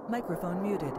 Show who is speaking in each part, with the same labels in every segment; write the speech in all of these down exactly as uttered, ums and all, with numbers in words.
Speaker 1: Microphone muted.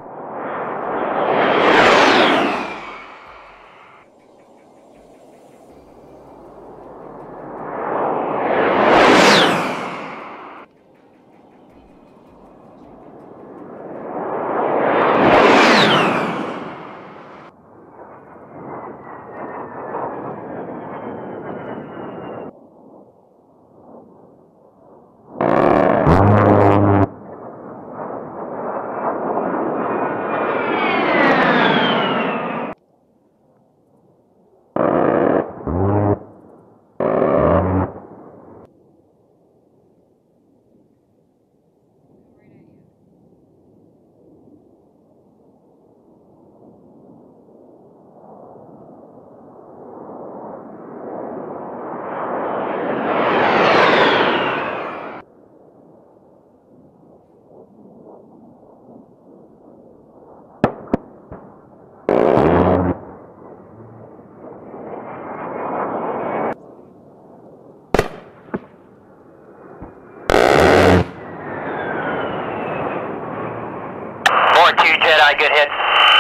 Speaker 2: four two Jedi, good hit.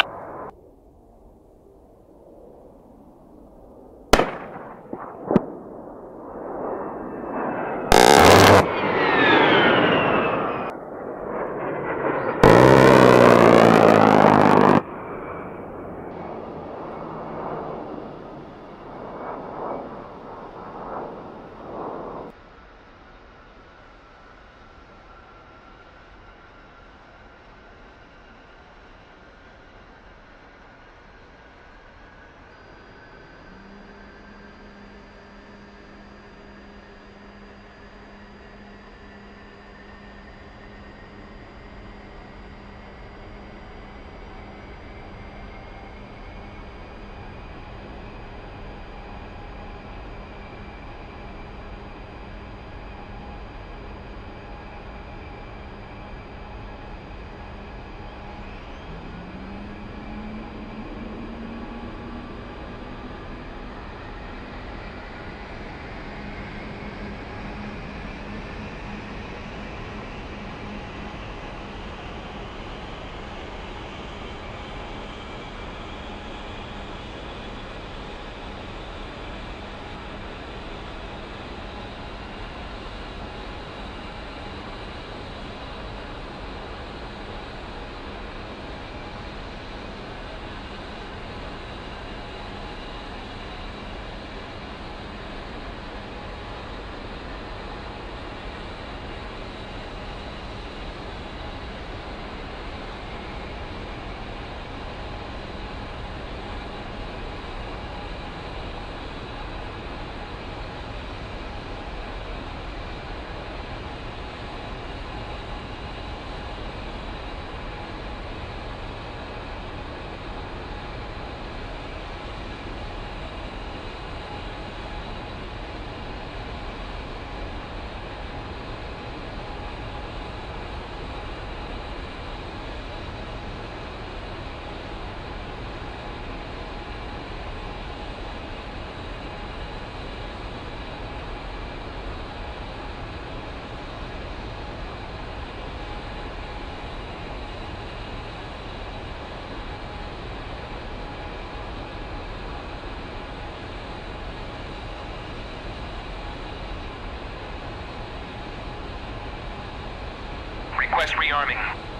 Speaker 2: Request rearming.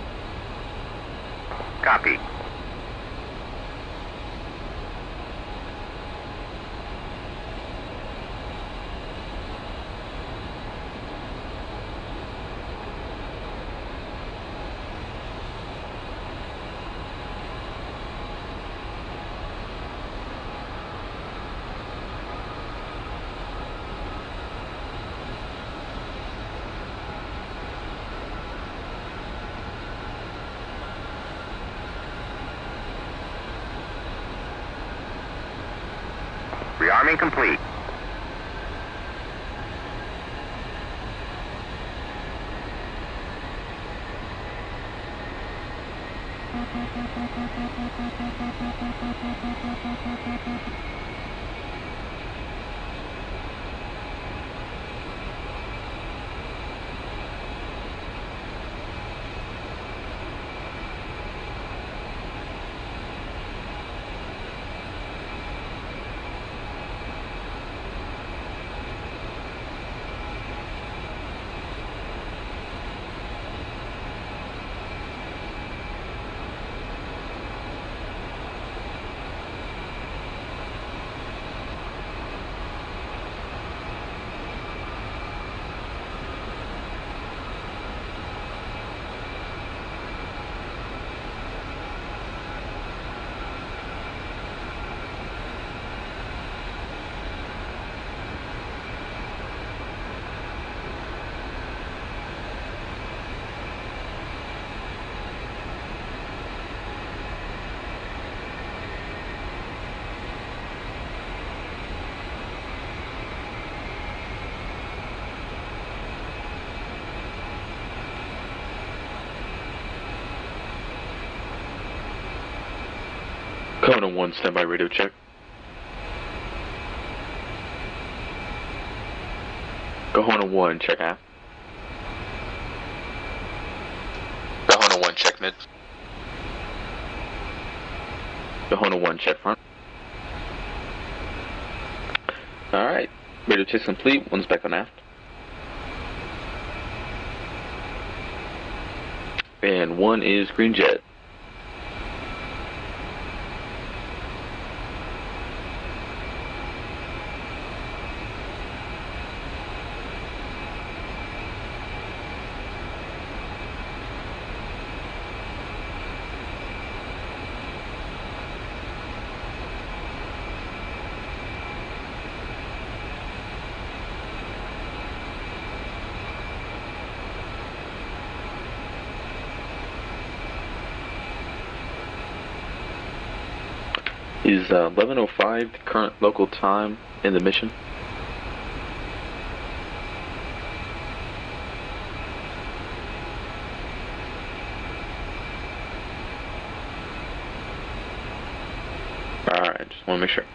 Speaker 3: Copy. Rearming complete.
Speaker 1: Kona one, standby radio check. Kahuna one, check aft.
Speaker 4: Kahuna one, check mid.
Speaker 1: Kahuna one, check front. Alright, radio check's complete, one's back on aft. And one is green jet. Is uh, eleven oh five the current local time in the mission? Alright, just want to make sure.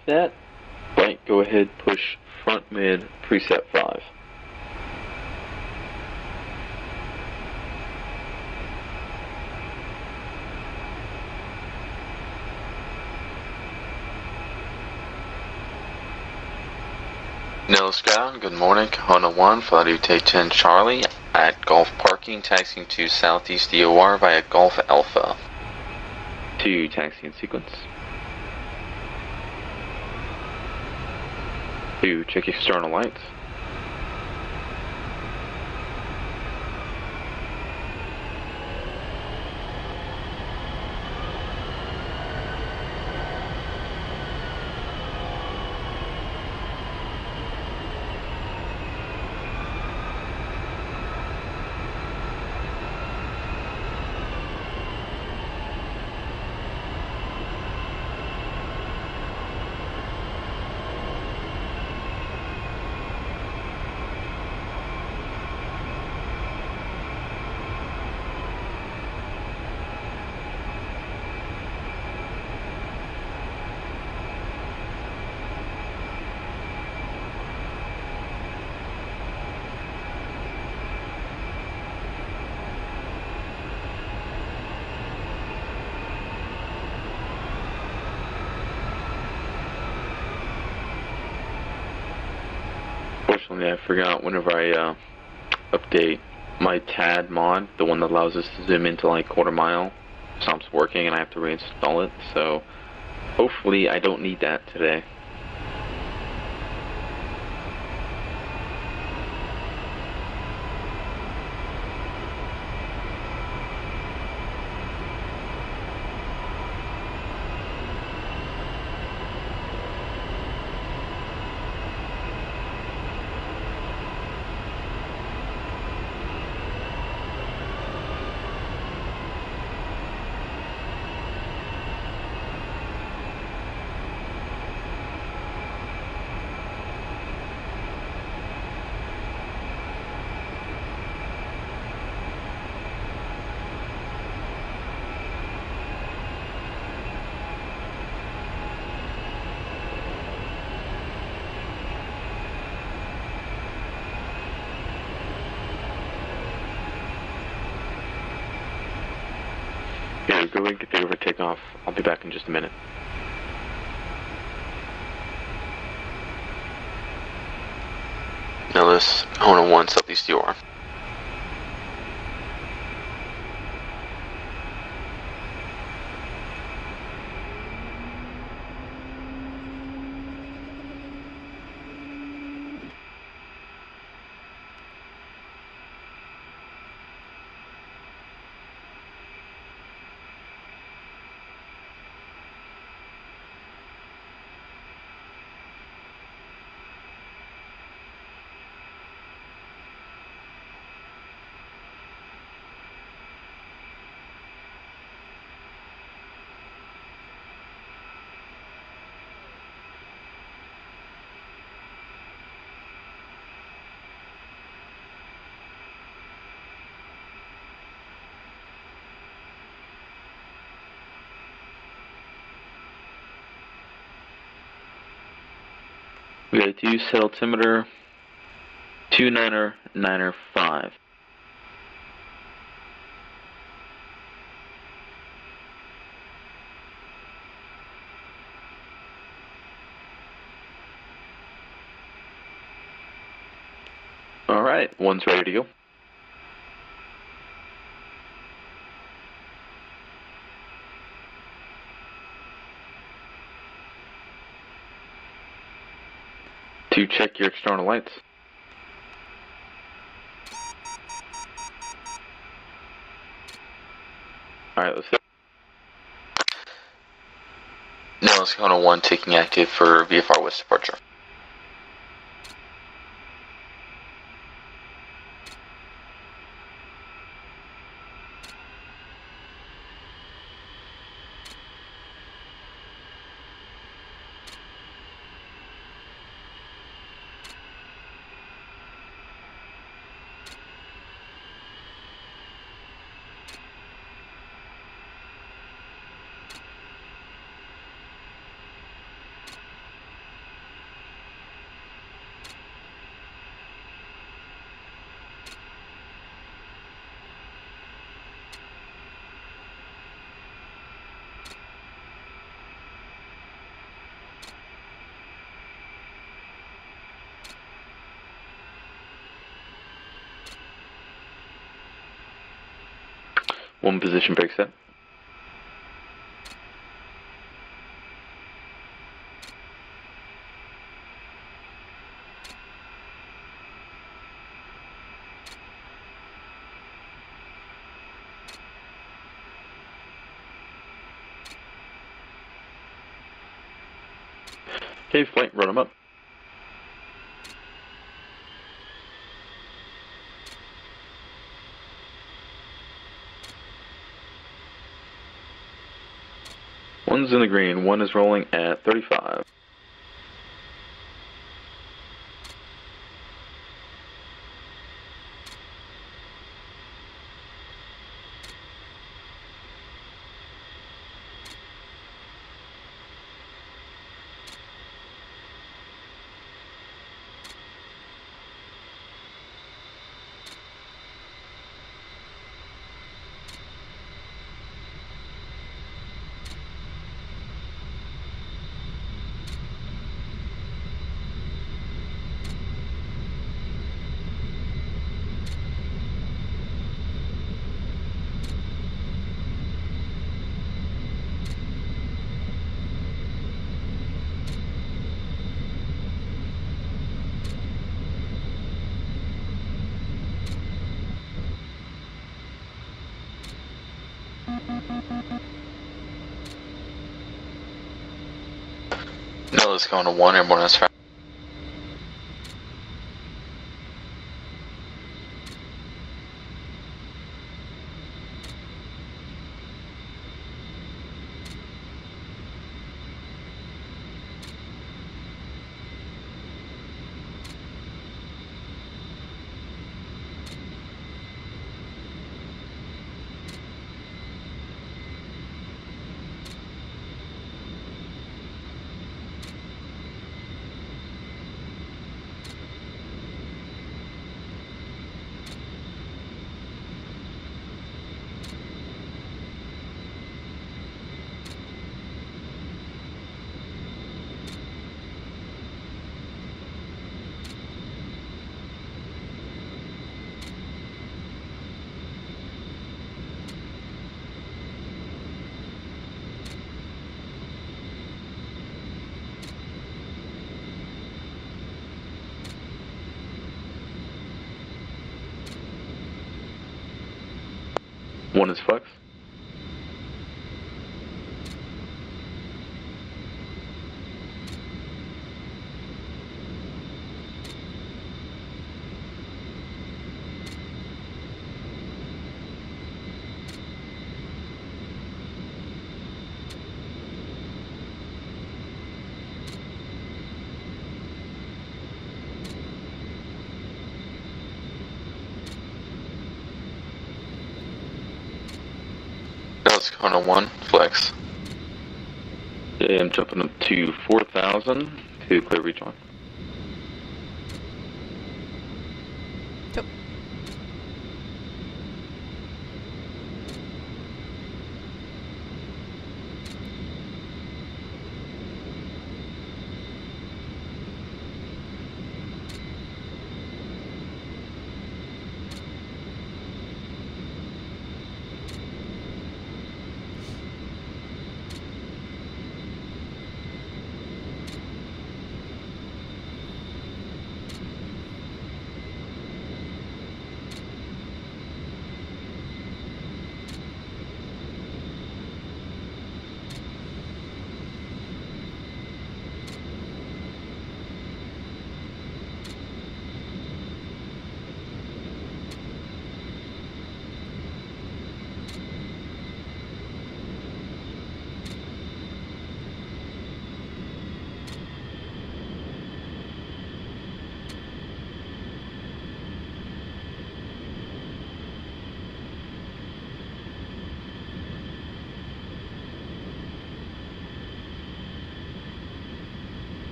Speaker 1: that, right, go ahead, push front mid, preset five.
Speaker 4: Nils ground, good morning. Kahuna one, Flight take ten Charlie at Golf Parking, taxiing to Southeast D O R via Golf Alpha.
Speaker 1: To taxiing sequence. To check external lights. Unfortunately, I forgot whenever I uh, update my T A D mod, the one that allows us to zoom into like quarter mile, stops working and I have to reinstall it, so hopefully I don't need that today. Yeah, go ahead and get ready for takeoff. I'll be back in just a minute.
Speaker 4: Nils, Kahuna one, Southeast D O R.
Speaker 1: We got a deuce altimeter, two niner, niner five. All right, one's ready to go. To check your external lights. Alright, let's see.
Speaker 4: Nils, Kahuna one, taking active for V F R West departure.
Speaker 1: One position break set. Okay, flight, run them up. One's in the green, one is rolling at thirty-five.
Speaker 4: Noah's going to one airborne as fast.
Speaker 1: One is flex.
Speaker 4: Noah's going to one, flex.
Speaker 1: Okay, I'm jumping up to four thousand to clear rejoin.
Speaker 5: Yep.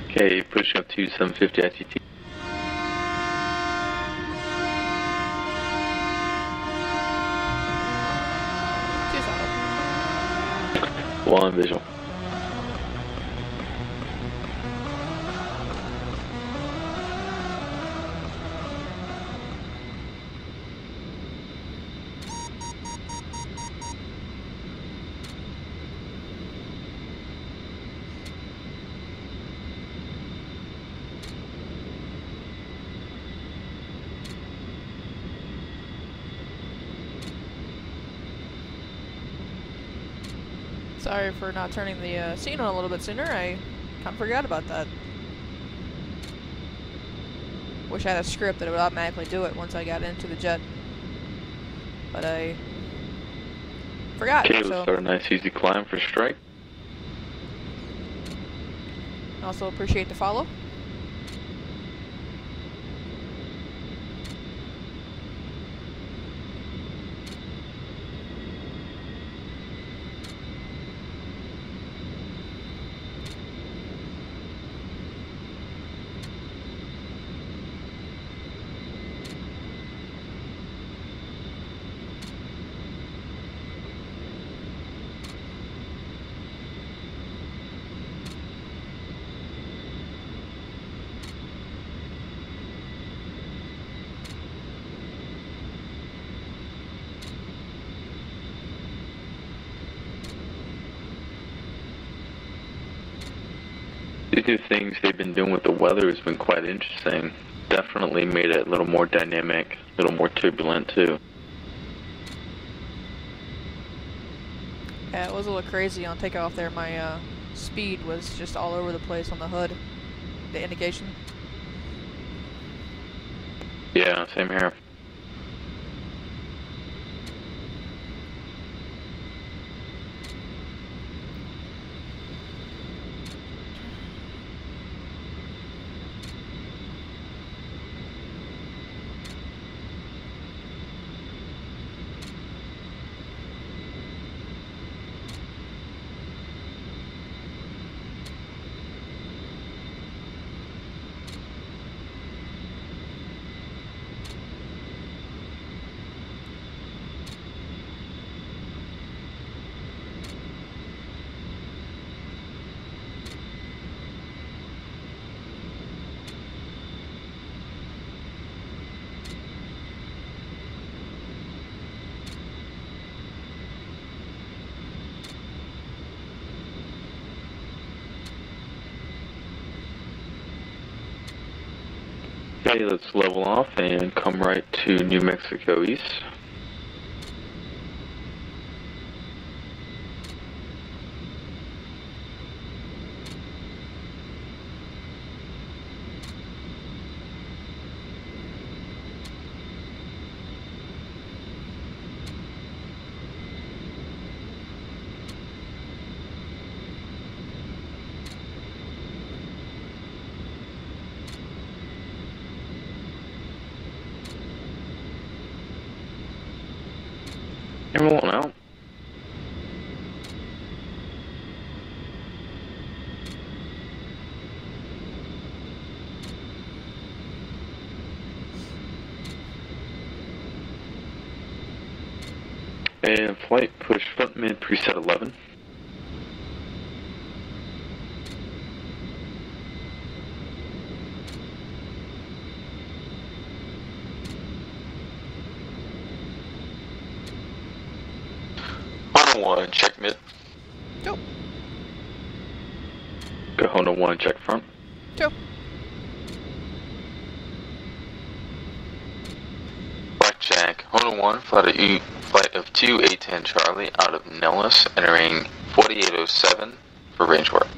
Speaker 1: Okay, pushing up to seven fifty I T T.
Speaker 5: Two solid.
Speaker 1: One visual.
Speaker 5: Sorry for not turning the uh, scene on a little bit sooner. I kind of forgot about that. Wish I had a script that would automatically do it once I got into the jet. But I forgot.
Speaker 1: Okay, let's
Speaker 5: so.
Speaker 1: start a nice easy climb for strike.
Speaker 5: Also appreciate the follow.
Speaker 1: These new things they've been doing with the weather has been quite interesting. Definitely made it a little more dynamic, a little more turbulent too.
Speaker 5: Yeah, it was a little crazy on takeoff there. My uh, speed was just all over the place on the hood. The indication.
Speaker 1: Yeah, same here. Okay, let's level off and come right to New Mexico East. And rolling out. And flight push front mid preset eleven.
Speaker 4: One, check mid.
Speaker 5: Go.
Speaker 1: Kahuna one, check front.
Speaker 5: Two.
Speaker 4: Blackjack, Hona one, flight of, U, flight of two A ten Charlie out of Nellis, entering forty-eight oh seven for range work.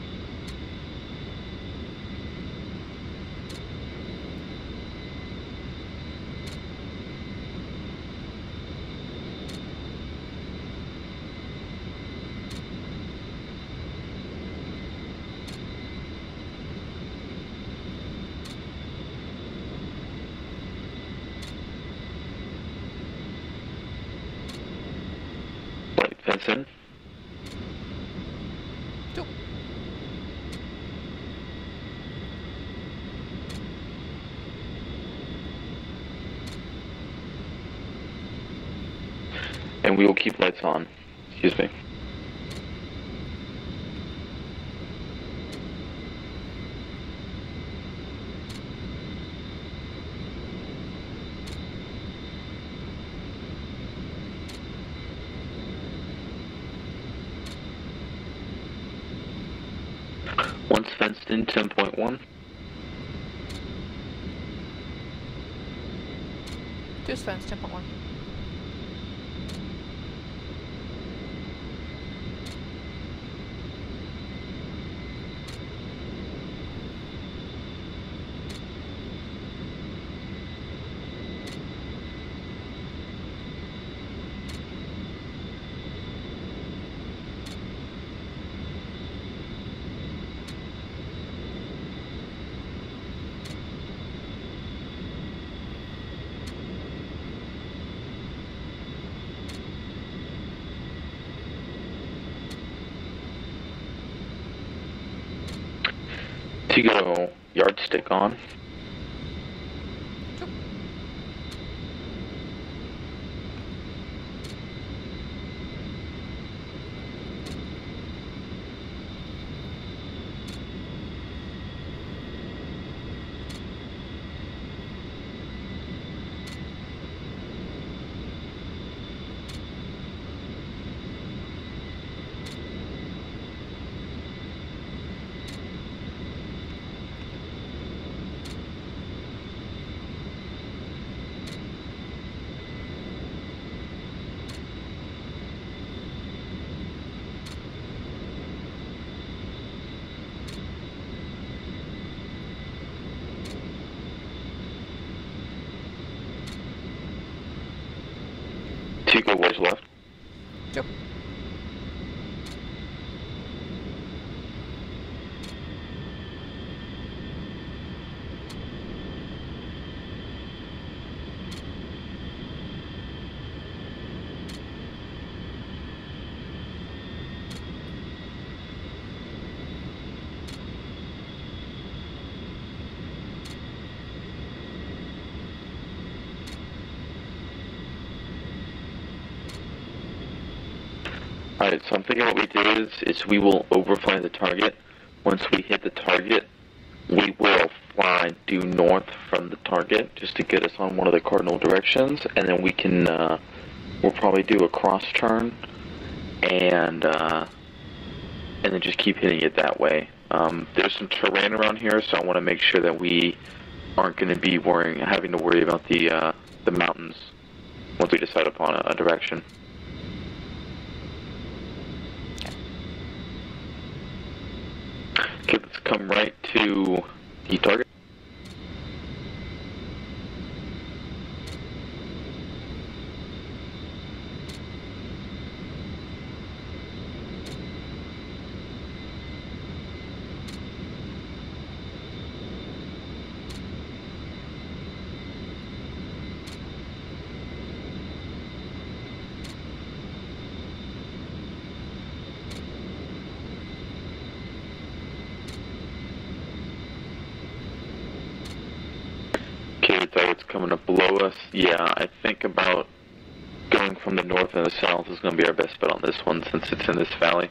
Speaker 1: Fence in.
Speaker 5: Two.
Speaker 1: we will keep lights on. Excuse me. Once fenced in, ten point one.
Speaker 5: Two's fenced, ten point one.
Speaker 1: To go yardstick on. To go wedge left.
Speaker 5: Yep.
Speaker 1: Alright, so I'm thinking what we do is, is we will overfly the target. Once we hit the target, we will fly due north from the target just to get us on one of the cardinal directions, and then we can, uh, we'll probably do a cross turn, and, uh, and then just keep hitting it that way. Um, there's some terrain around here, so I want to make sure that we aren't going to be worrying, having to worry about the, uh, the mountains once we decide upon a, a direction. Okay, let's come right to the target. Okay, the target's coming up below us. Yeah, I think about going from the north and the south is going to be our best bet on this one since it's in this valley.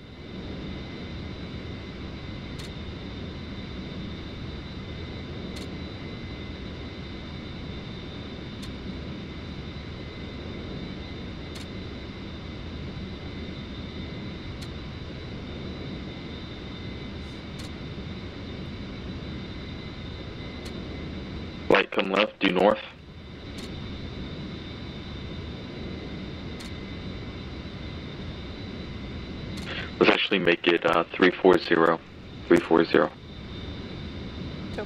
Speaker 1: Light come left, due north. Let's actually make it uh, three four zero. three four zero.
Speaker 5: Go.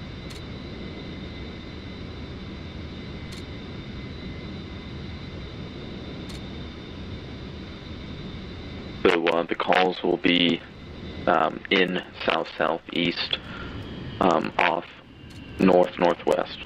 Speaker 1: So uh, the calls will be um, in south-southeast, um, off north-northwest.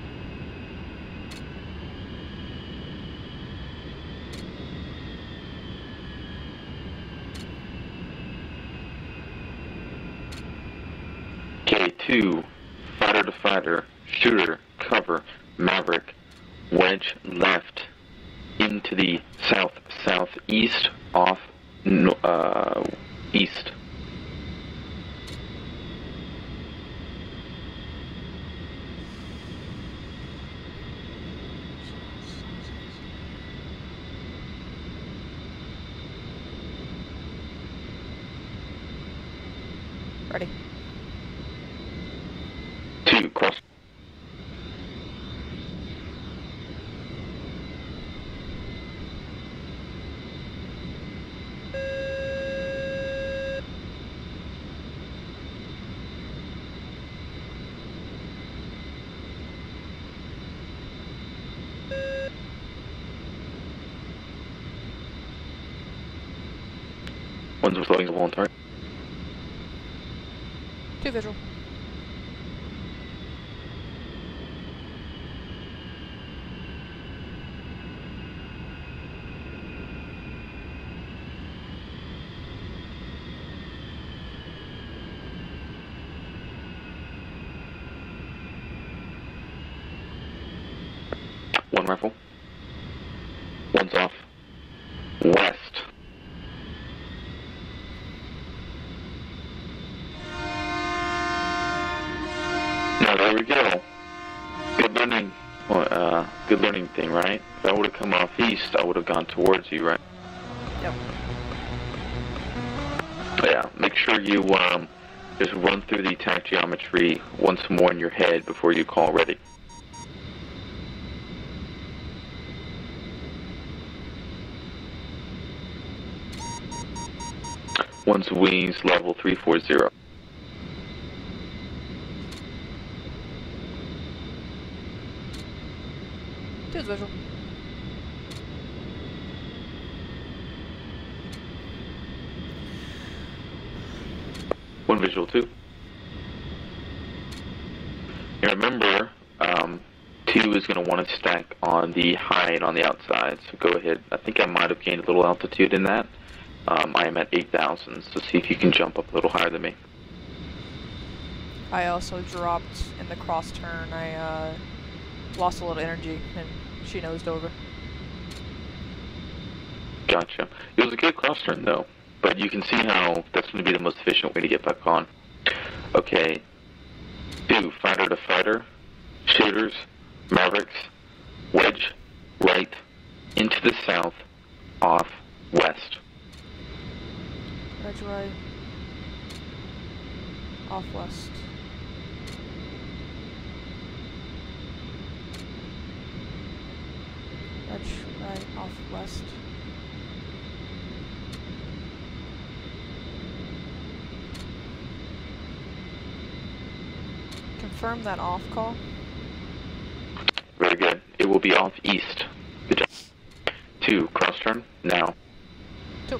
Speaker 1: K two, fighter to fighter, shooter, cover, Maverick, wedge left, into the south southeast off no, uh, east.
Speaker 5: Ready.
Speaker 1: Two, cross. One's with loading the wall on target.
Speaker 5: Two visual.
Speaker 1: One rifle. One's off. West. Now there we go. Good learning. Well, uh, good learning thing, right? If I would have come off east, I would have gone towards you, right?
Speaker 5: Yep.
Speaker 1: Yeah. Make sure you um, just run through the attack geometry once more in your head before you call ready. One's wings level three four zero.
Speaker 5: Two's visual.
Speaker 1: One visual two. And remember, um, two is going to want to stack on the hide on the outside. So go ahead. I think I might have gained a little altitude in that. Um, I am at eight thousand, so see if you can jump up a little higher than me.
Speaker 5: I also dropped in the cross turn. I uh, lost a little energy and she nosed over.
Speaker 1: Gotcha. It was a good cross turn though, but you can see how that's going to be the most efficient way to get back on. Okay. Two, fighter to fighter, shooters, Mavericks, wedge, right, into the south, off, west.
Speaker 5: Wedge right, off west. Wedge right, off west. Confirm that off call.
Speaker 1: Very good. It will be off east. Good job. Two, cross turn, now.
Speaker 5: Two.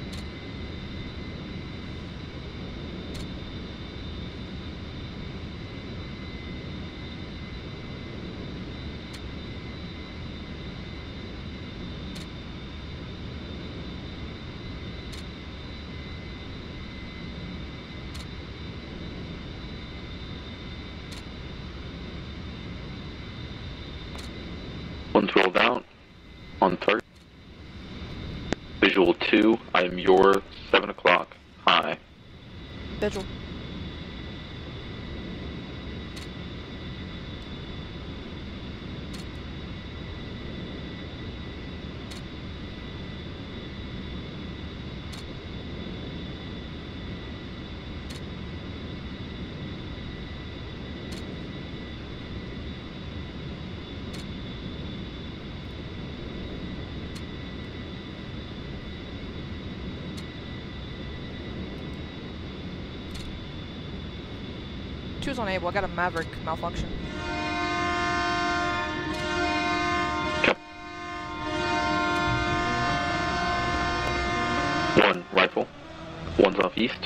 Speaker 1: One's rolled out on target. Visual two, I am your seven o'clock high.
Speaker 5: Visual. Two's unable. I got a Maverick malfunction.
Speaker 1: Okay. One rifle. One's off east.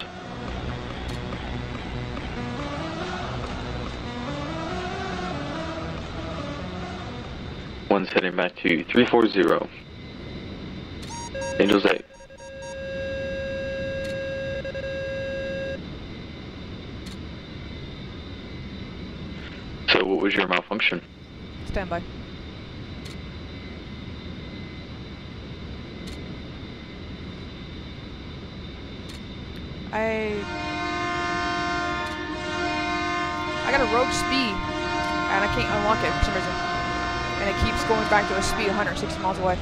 Speaker 1: One's heading back to three four zero. Angels eight. So what was your malfunction?
Speaker 5: Stand by. I I got a rogue speed, and I can't unlock it for some reason, and it keeps going back to a speed one hundred sixty miles away.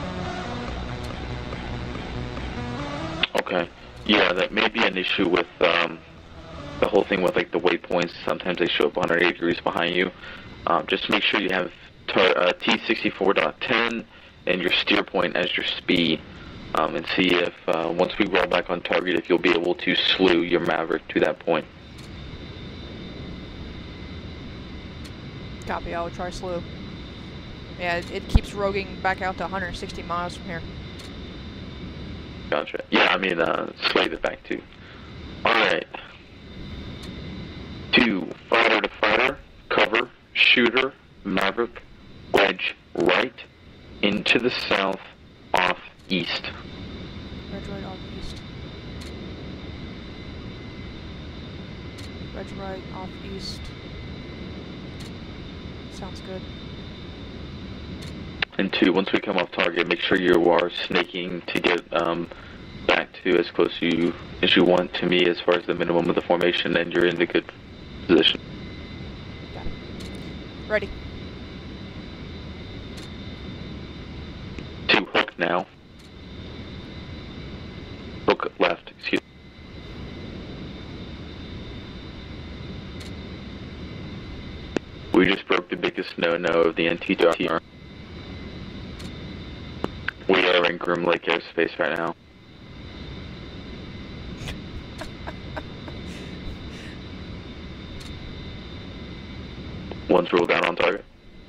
Speaker 1: Okay. Yeah, that may be an issue with um, the whole thing with like the waypoints. Sometimes they show up one hundred eighty degrees behind you. Um, just make sure you have uh, T sixty-four point ten and your steer point as your speed, um, and see if uh, once we roll back on target, if you'll be able to slew your Maverick to that point.
Speaker 5: Copy. I will try slew. Yeah, it, it keeps roguing back out to one hundred sixty miles from here.
Speaker 1: Gotcha. Yeah, I mean, uh, slave it back too. Alright. Two, fighter to fighter, cover, shooter, Maverick, wedge, right, into the south, off, east.
Speaker 5: Wedge right, off, east. Wedge right, off, east. Sounds good.
Speaker 1: And two, once we come off target, make sure you are snaking to get um, back to as close to you as you want to me as far as the minimum of the formation, and you're in a good position.
Speaker 5: Got it. Ready.
Speaker 1: Two, hook now. Hook left, excuse me. We just broke the biggest no-no of the N T R. We are in Groom Lake airspace right now. One's rolled down on target.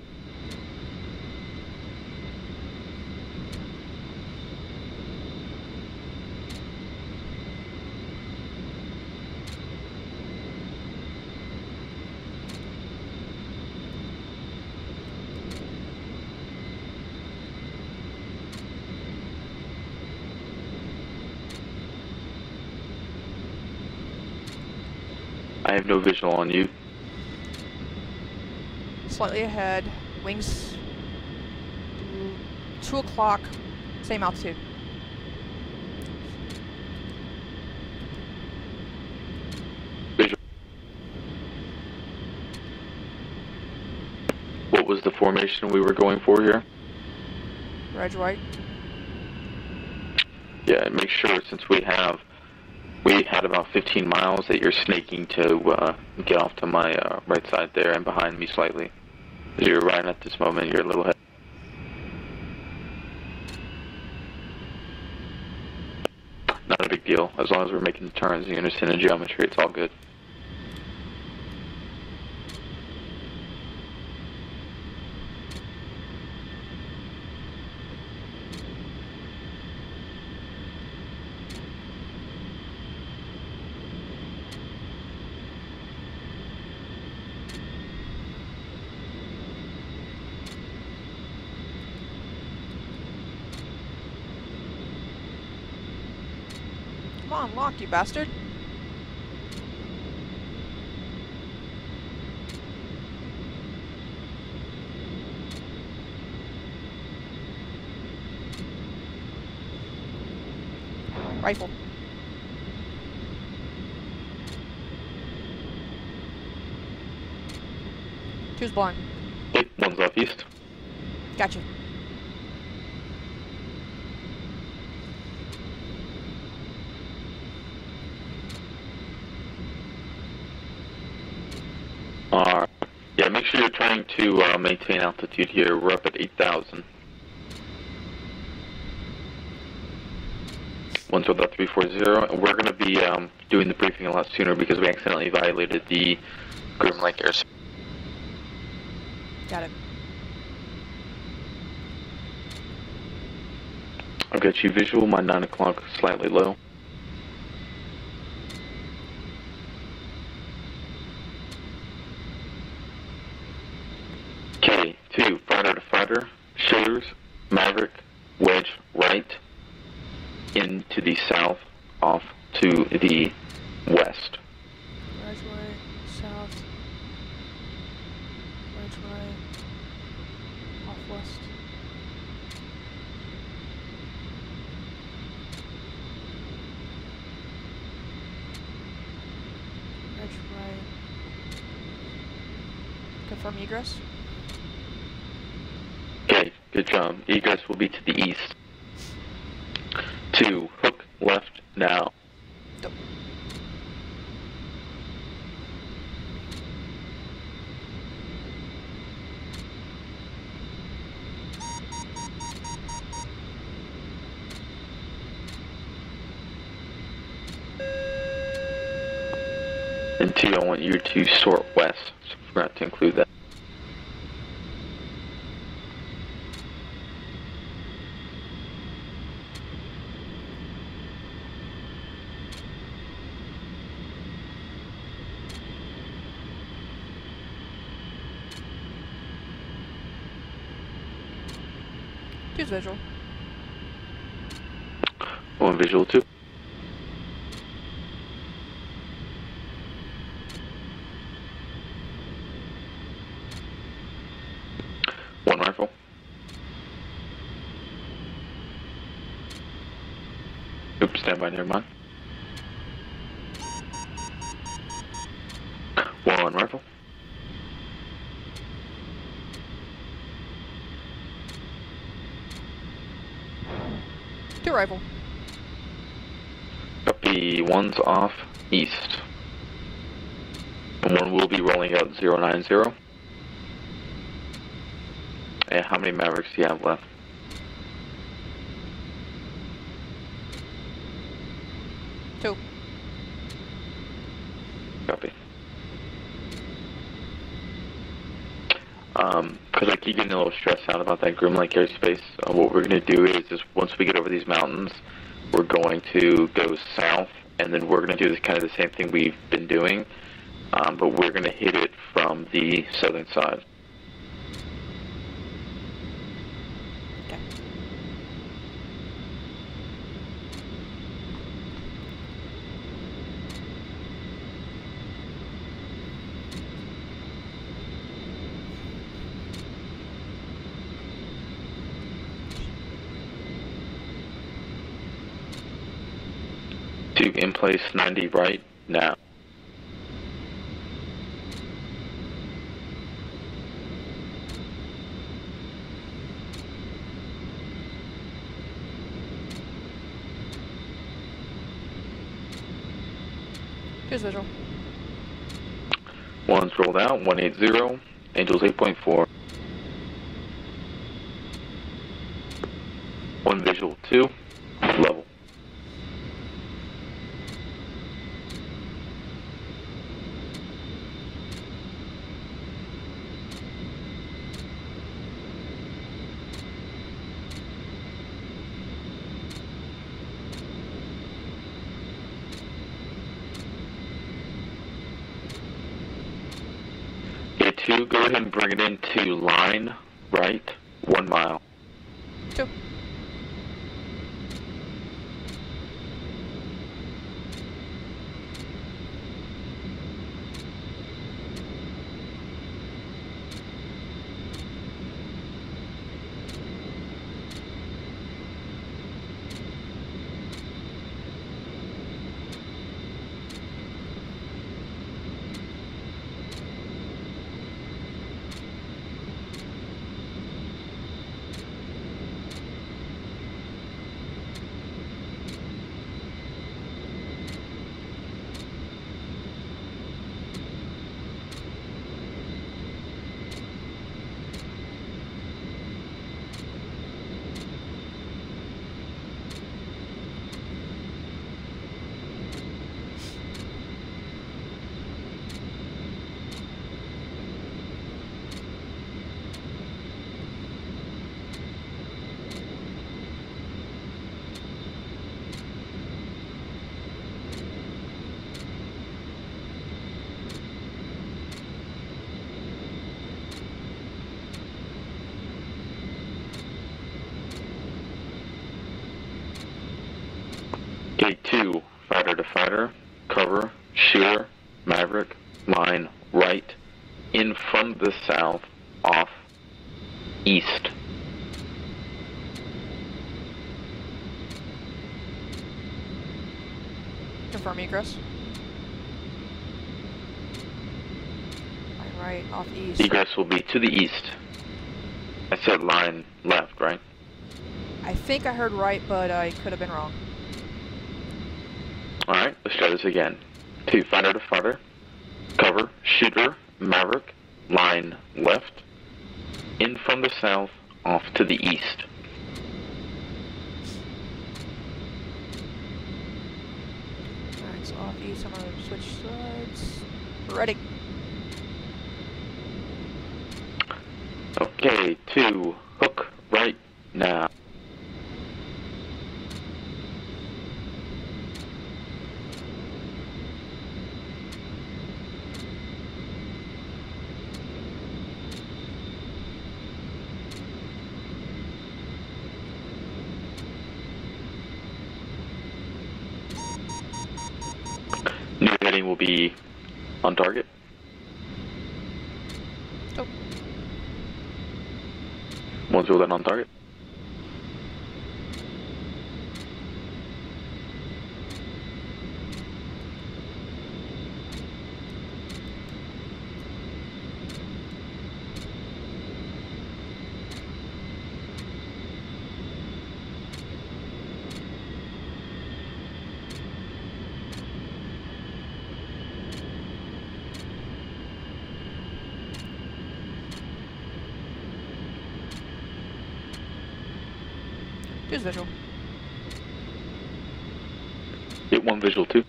Speaker 1: I have no visual on you.
Speaker 5: Slightly ahead. Wings. Two o'clock. Same altitude.
Speaker 1: Visual. What was the formation we were going for here?
Speaker 5: Wedge right.
Speaker 1: Yeah, make sure since we have We had about fifteen miles that you're snaking to uh, get off to my uh, right side there and behind me slightly. As you're right at this moment, you're a little head. Not a big deal. As long as we're making the turns and you understand the geometry, it's all good.
Speaker 5: Come on, lock, you bastard. Rifle. Two's blind.
Speaker 1: Okay, one's off east.
Speaker 5: Gotcha.
Speaker 1: Uh, yeah, make sure you're trying to uh, maintain altitude here. We're up at eight thousand. One's with that three four zero, and we're going to be um, doing the briefing a lot sooner because we accidentally violated the Groom Lake airspace.
Speaker 5: Got it.
Speaker 1: I'll get you visual. My nine o'clock slightly low. K two, fighter to fighter, shooters, Maverick, wedge right, into the south, off to the west.
Speaker 5: Wedge right, south. Wedge right, off west. Confirm egress.
Speaker 1: Okay, good job. Egress will be to the east. Two, hook left now.
Speaker 5: Dope.
Speaker 1: And two, I want you to sort west. So forgot to include that.
Speaker 5: Two's visual.
Speaker 1: One visual two. One rifle. Oops, stand by, never mind. One rifle.
Speaker 5: Two rifle.
Speaker 1: Copy, one's off east. And one will be rolling out zero nine zero. And how many Mavericks do you have left?
Speaker 5: Two.
Speaker 1: Copy. Um, because I keep getting a little stressed out about that Grim Lake airspace, uh, what we're going to do is, is once we get over these mountains, we're going to go south, and then we're going to do this kind of the same thing we've been doing, um, but we're going to hit it from the southern side.
Speaker 5: Okay.
Speaker 1: Two in place, ninety right now.
Speaker 5: Two's visual.
Speaker 1: One's rolled out, one eight zero, Angels eight point four. One visual two, level. Okay, two, go ahead and bring it into line right, one mile.
Speaker 5: Two. Okay, two, fighter to fighter, cover, shear, Maverick, line right, in from the south, off, east. Confirm egress.
Speaker 6: right, off east.
Speaker 1: Egress will be to the east. I said line left, right?
Speaker 6: I think I heard right, but I could have been wrong.
Speaker 1: Alright, let's try this again. Two, fighter to fighter. Cover, shooter, Maverick, line left. In from the south, off to the east.
Speaker 6: Alright, so off east, I'm gonna switch sides. Ready.
Speaker 1: Okay, two, hook right now. New heading will be on target.
Speaker 6: Oh.
Speaker 1: One zero then on target.
Speaker 6: Here's visual.
Speaker 1: Hit one visual two.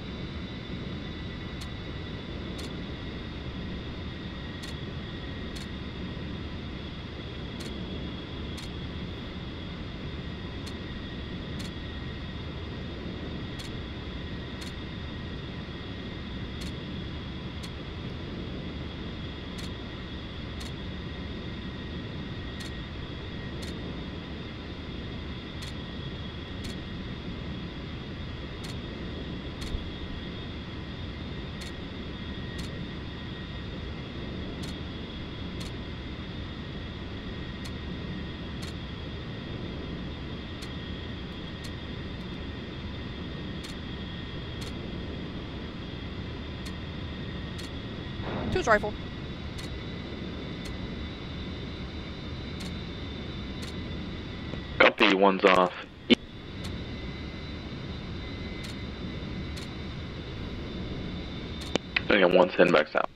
Speaker 6: Two's rifle.
Speaker 1: Copy, one's off. I got one's heading back south.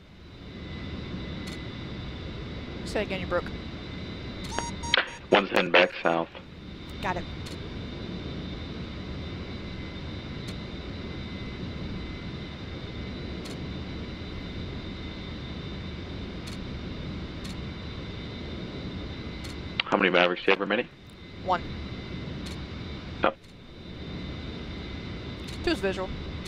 Speaker 6: Say again, you broke.
Speaker 1: One's heading back south.
Speaker 6: Got it.
Speaker 1: How many Mavericks do you have remaining?
Speaker 6: One.
Speaker 1: Yep.
Speaker 6: Two's visual.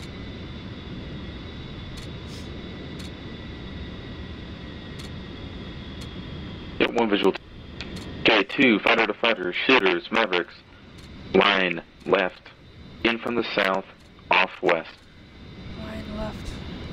Speaker 1: Yep, one visual. Okay, two, fighter to fighter, shooters, Mavericks, line left, in from the south, off west.
Speaker 6: Line left.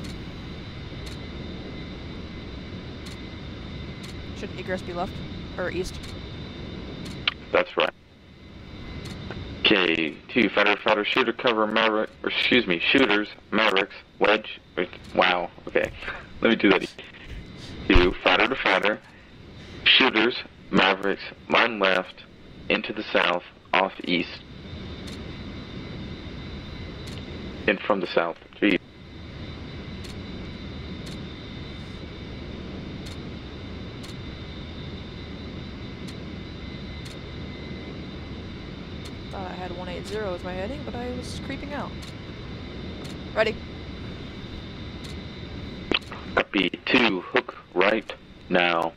Speaker 6: Shouldn't egress be left? Or east?
Speaker 1: That's right. Okay, two, fighter to fighter, shooter, cover, Maverick, or excuse me, shooters, Mavericks, wedge, wait, wow, okay, let me do that. Two, fighter to fighter, shooters, Mavericks, line left, into the south, off east. In from the south, to east.
Speaker 6: Thought I had one eight zero as my heading, but I was creeping out. Ready?
Speaker 1: Copy, two, hook right now.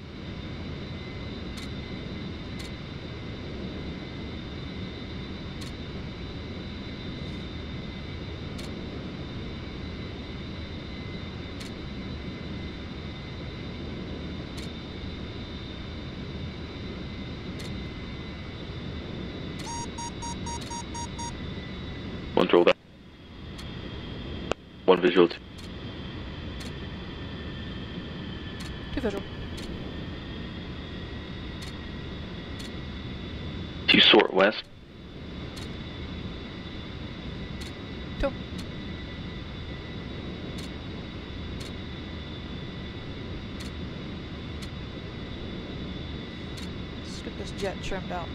Speaker 1: One roll that. One visual. Two.
Speaker 6: Two visual.
Speaker 1: Two sort west.
Speaker 6: Two. this jet trimmed out.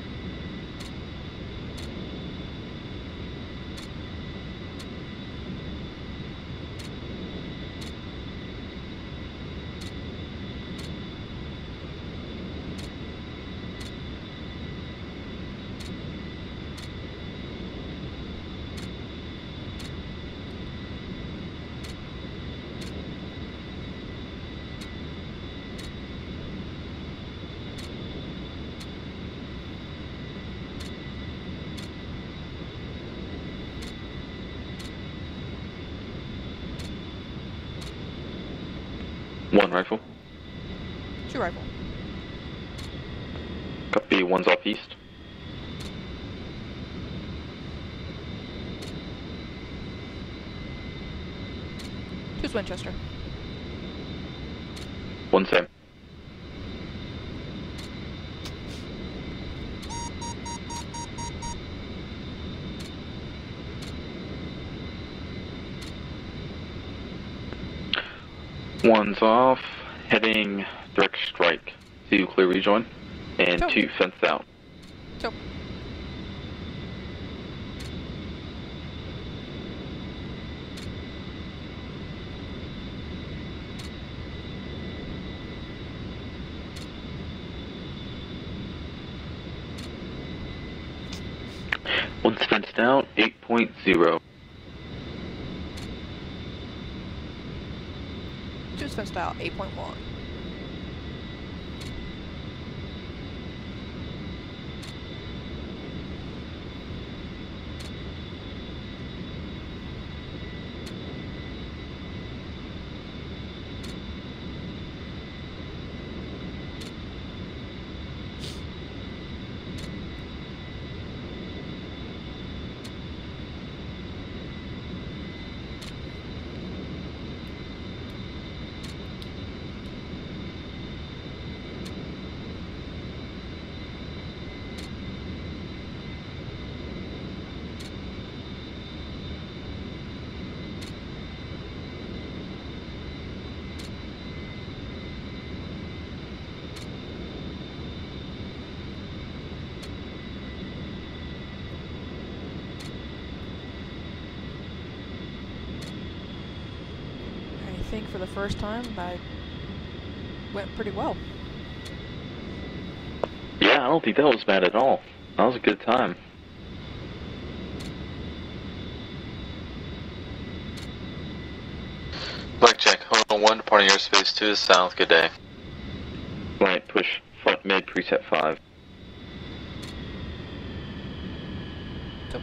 Speaker 5: One rifle.
Speaker 6: Two rifle.
Speaker 5: Copy, one's off east.
Speaker 6: Two's Winchester.
Speaker 5: One same. One's off, heading direct strike to clear rejoin, and
Speaker 6: Two.
Speaker 5: two fenced out.
Speaker 6: Two.
Speaker 5: One's fenced out, eight point zero.
Speaker 6: Two's fenced out, eight point one. I think for the first time I went pretty well.
Speaker 5: Yeah, I don't think that was bad at all. That was a good time.
Speaker 4: Blackjack, Hono one, departing airspace to the south, good day.
Speaker 5: Flight push, front mid, preset five.
Speaker 6: Two.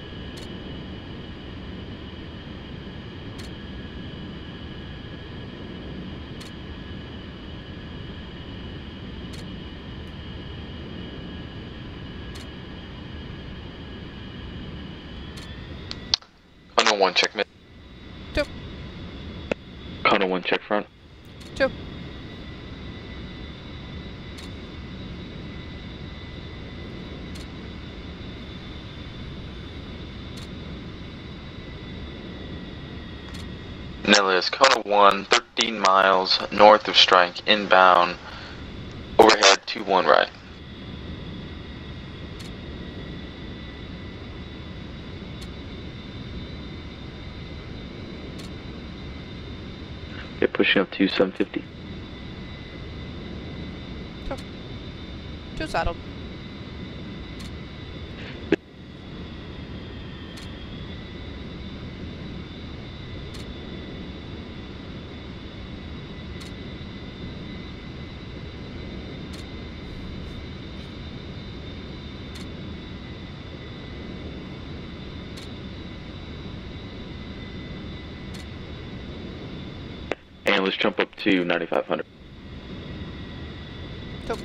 Speaker 4: Hono one, check mid.
Speaker 6: Two.
Speaker 5: Cono one, check front.
Speaker 6: Two.
Speaker 4: Nellis, Kona one, thirteen miles north of strike, inbound, overhead two one right.
Speaker 5: Get pushing up to seven fifty.
Speaker 6: Two. Two saddled.
Speaker 5: And let's jump up to ninety-five hundred.
Speaker 6: Two.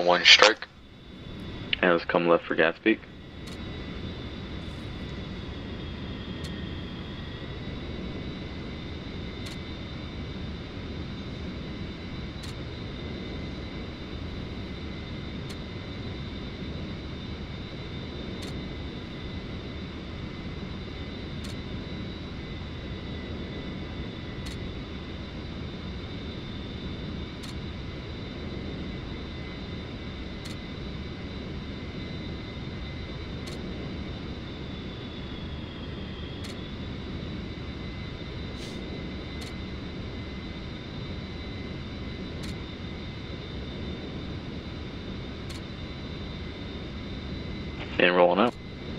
Speaker 4: one stroke.
Speaker 1: And let's come left for gas peak. And rolling up.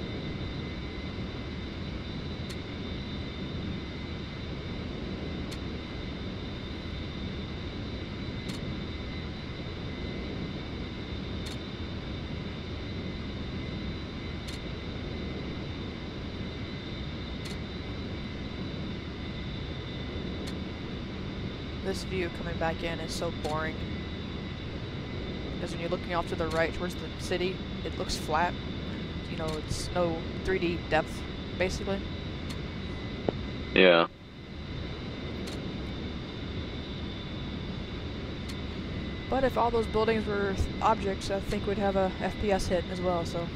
Speaker 6: This view coming back in is so boring. Because when you're looking off to the right towards the city, it looks flat. You know, it's no three D depth, basically.
Speaker 1: Yeah.
Speaker 6: But if all those buildings were objects, I think we'd have a F P S hit as well, so.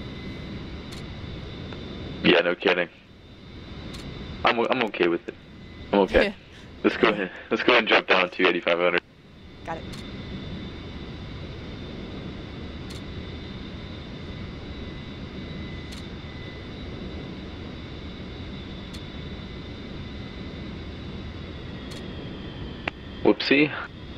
Speaker 1: Yeah, no kidding. I'm, I'm okay with it. I'm okay.
Speaker 6: Yeah.
Speaker 1: Let's go ahead. Let's go ahead and jump down to eighty-five hundred.
Speaker 6: Got it.
Speaker 1: Whoopsie.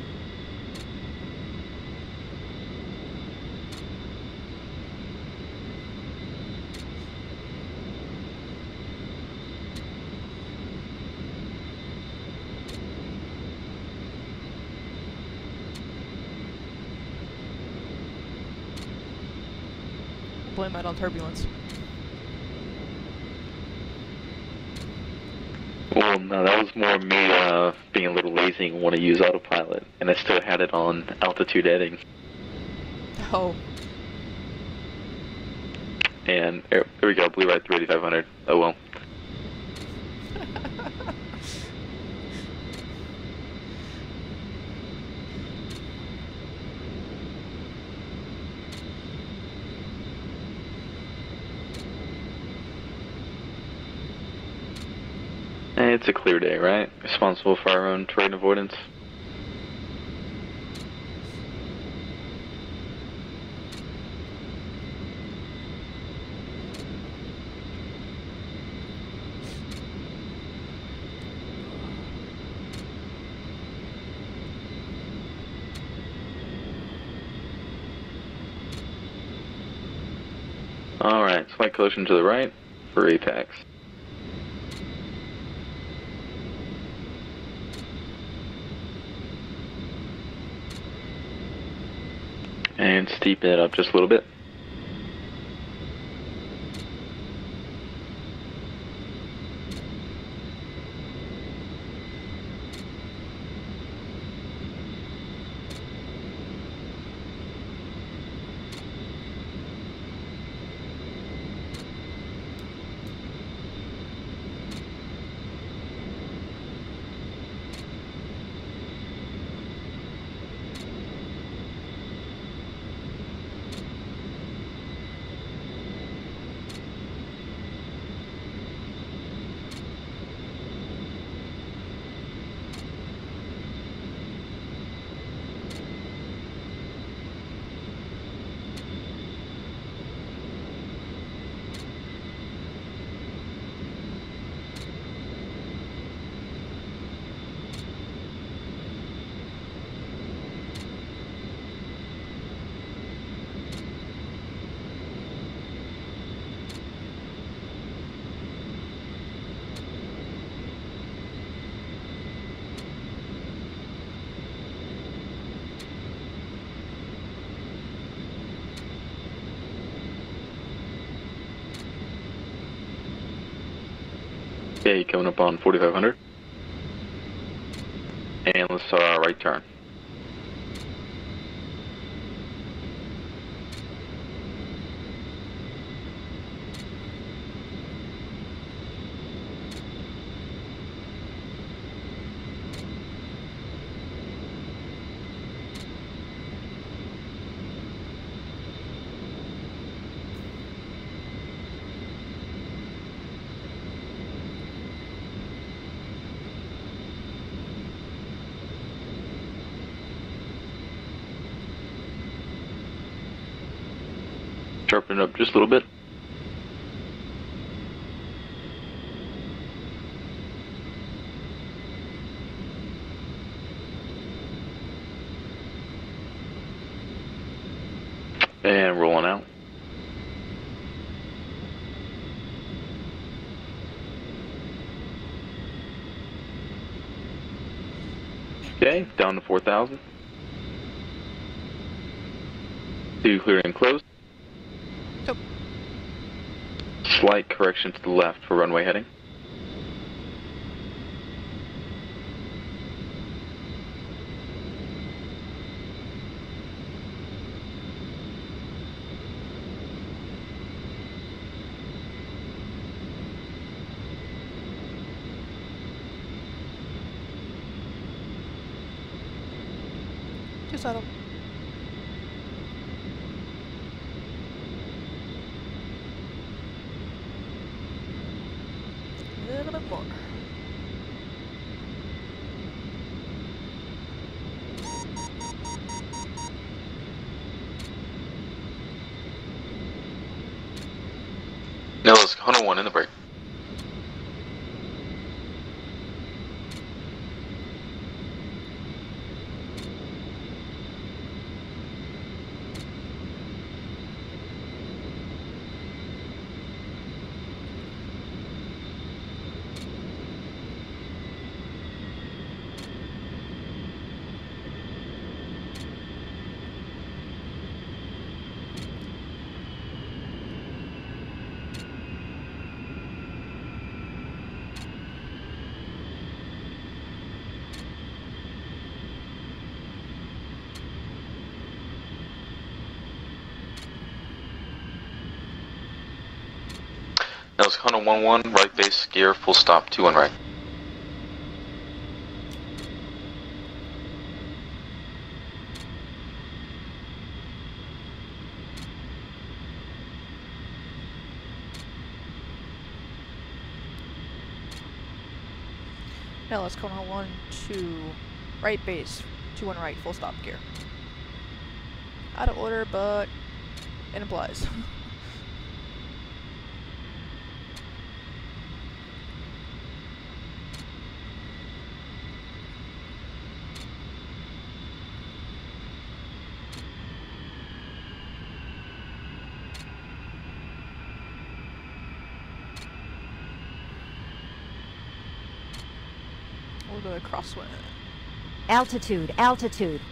Speaker 6: Blame that on turbulence.
Speaker 1: Well, no, that was more me uh, being a little lazy and want to use autopilot, and I still had it on altitude editing.
Speaker 6: Oh.
Speaker 1: And there, there we go, blew right through eighty-five hundred. Oh well. Eh, it's a clear day, right? Responsible for our own terrain avoidance. Alright, slight collision to the right for apex. And steepen it up just a little bit. Okay, coming up on forty-five hundred. And let's start our right turn. Sharpen it up just a little bit. And rolling out. Okay, down to four thousand. Two clear and close.
Speaker 6: Yep.
Speaker 1: Slight correction to the left for runway heading.
Speaker 6: Just settle. A little bit more.
Speaker 4: Nils, one oh one in the break. Nils, one oh one one, right base, gear, full stop, two one right.
Speaker 6: Now let's go on one, two, right base, two one right, full stop gear. Out of order, but it applies. We'll go crosswind.
Speaker 7: Altitude, altitude.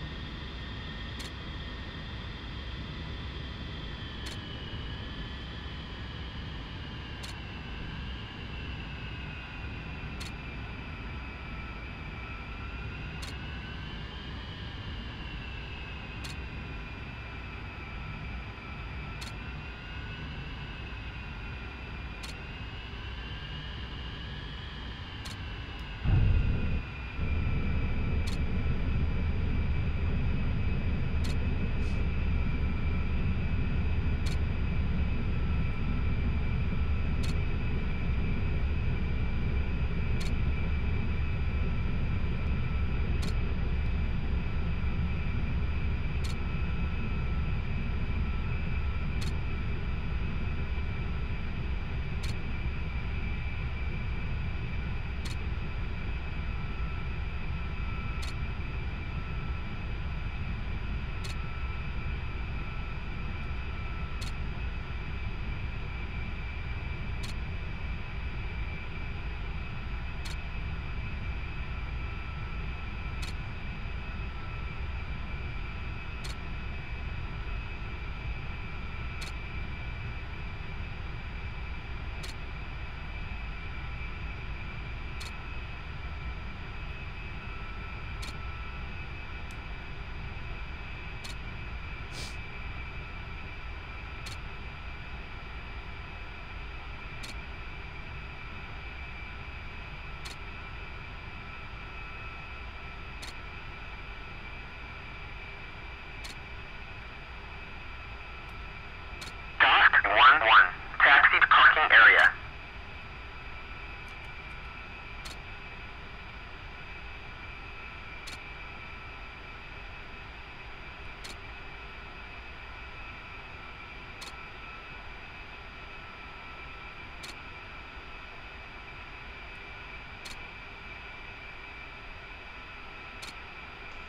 Speaker 3: one one. Taxi to parking area.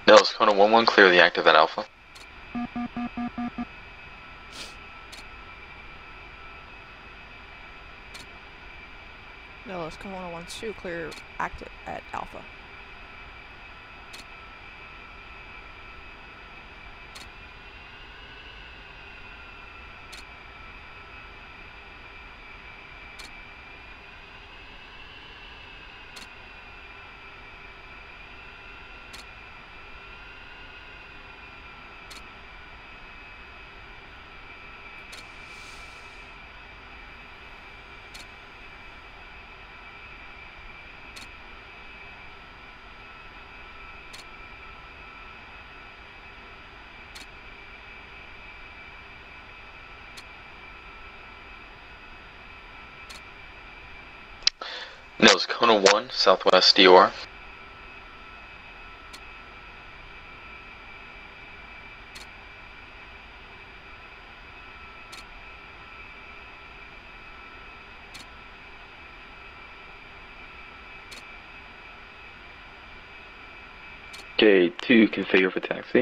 Speaker 4: Nels, Kona one one, clear the active at Alpha.
Speaker 6: No, let's come on one two, clear active at Alpha.
Speaker 4: Nels, Kona one, Southwest D O R.
Speaker 5: K two, configure for taxi.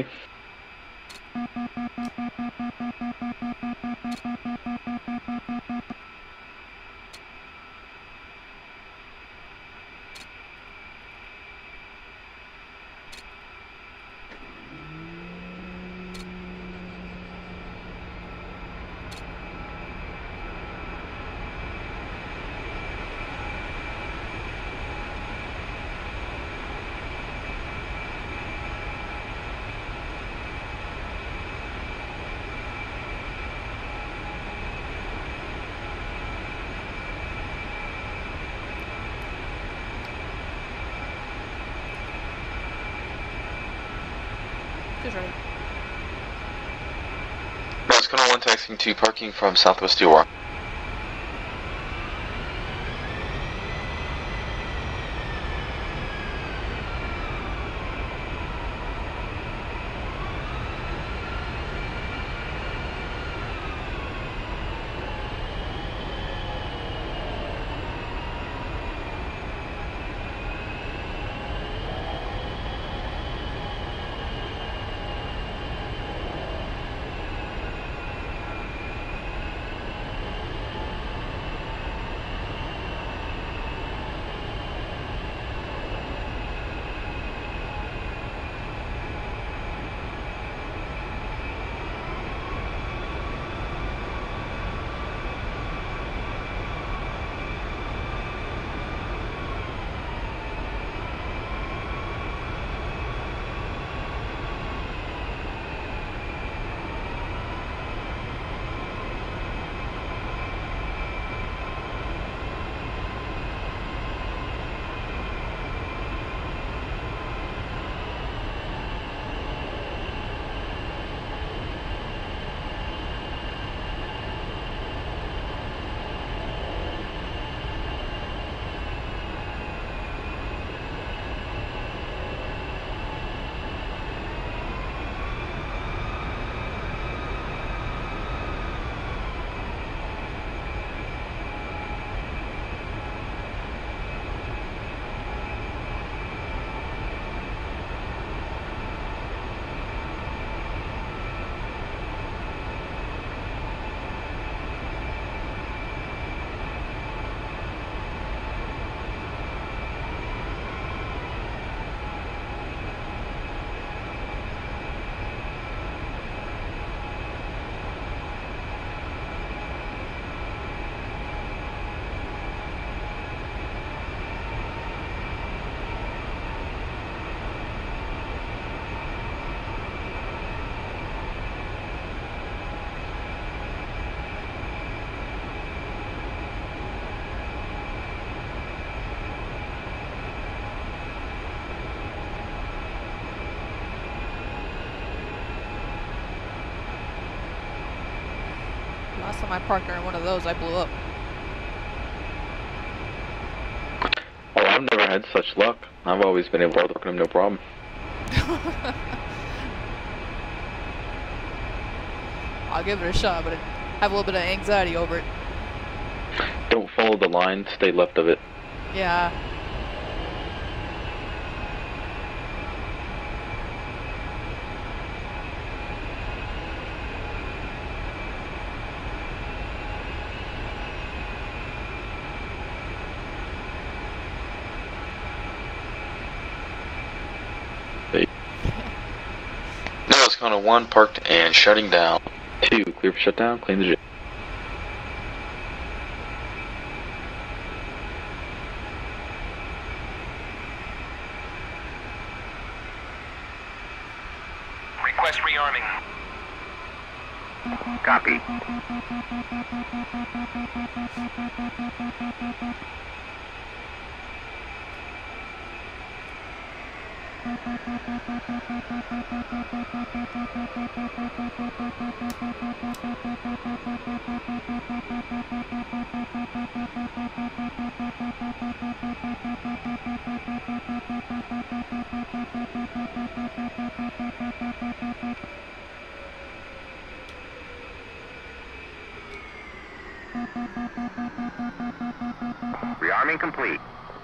Speaker 6: Who's ready?
Speaker 4: Nels, Kona one, taxiing to parking from Southwest D O R.
Speaker 6: Last time I parked in one of those, I blew up.
Speaker 5: Oh, I've never had such luck. I've always been able to park them, no problem.
Speaker 6: I'll give it a shot, but I have a little bit of anxiety over it.
Speaker 5: Don't follow the line, stay left of it.
Speaker 6: Yeah.
Speaker 4: Kona one parked and shutting down.
Speaker 5: Two, clear for shutdown, claim the jet.
Speaker 2: Request rearming.
Speaker 3: Copy. Rearming complete.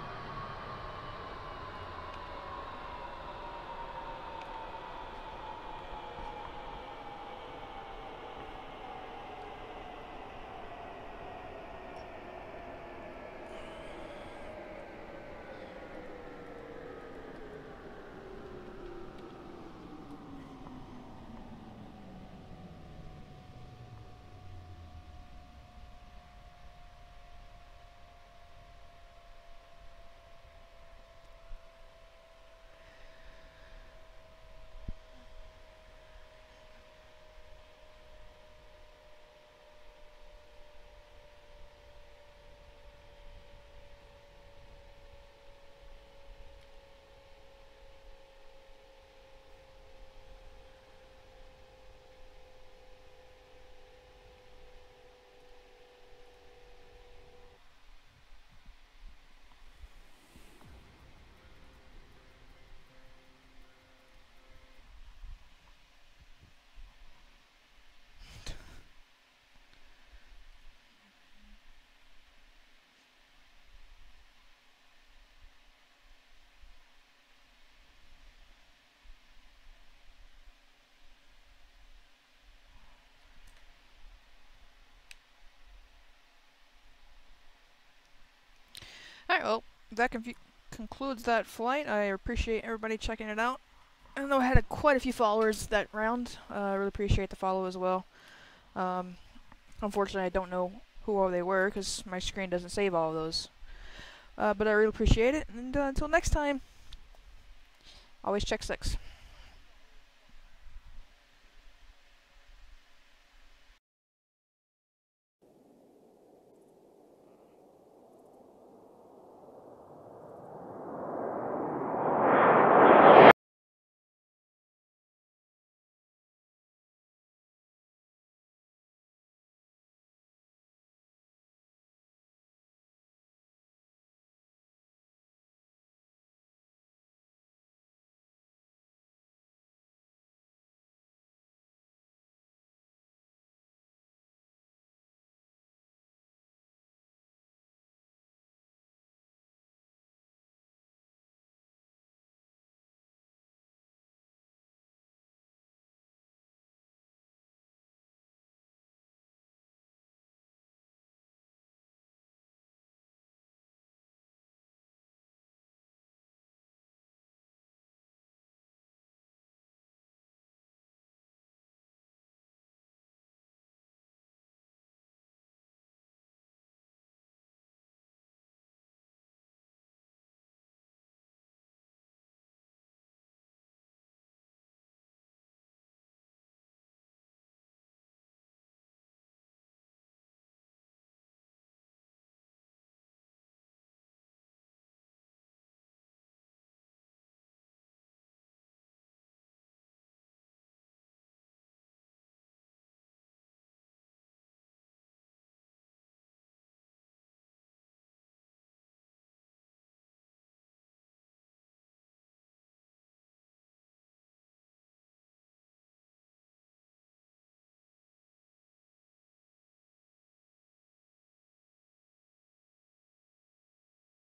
Speaker 6: Alright, well, that confu concludes that flight. I appreciate everybody checking it out. I know I had a, quite a few followers that round. Uh, I really appreciate the follow as well. Um, unfortunately, I don't know who all they were because my screen doesn't save all of those. Uh, but I really appreciate it. And uh, until next time, always check six.